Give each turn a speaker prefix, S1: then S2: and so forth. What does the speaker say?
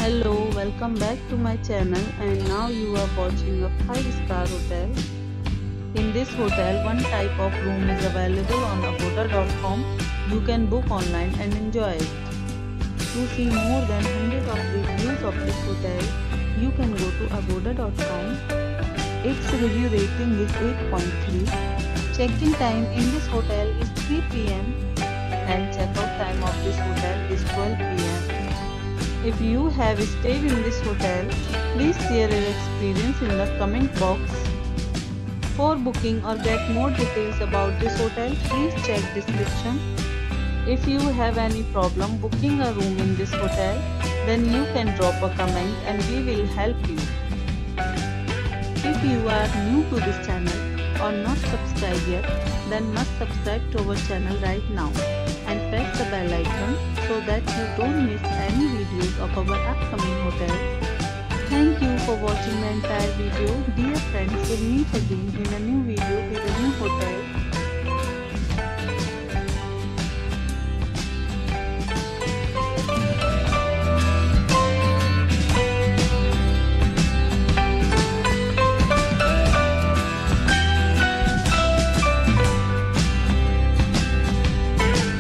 S1: Hello, welcome back to my channel, and now you are watching a 5-star hotel. In this hotel, one type of room is available on agoda.com. You can book online and enjoy it. To see more than 100 of reviews of this hotel, you can go to agoda.com. Its review rating is 8.3. Check-in time in this hotel is 3 p.m. and check-out time of this hotel is 12 p.m. If you have stayed in this hotel, please share your experience in the comment box. For booking or get more details about this hotel, please check description. If you have any problem booking a room in this hotel, then you can drop a comment and we will help you. If you are new to this channel or not subscribed yet, then must subscribe to our channel right now and press the bell icon so that you don't miss any videos of our upcoming hotel. Thank you for watching the entire video. Dear friends, we'll meet again in a new video with a new hotel.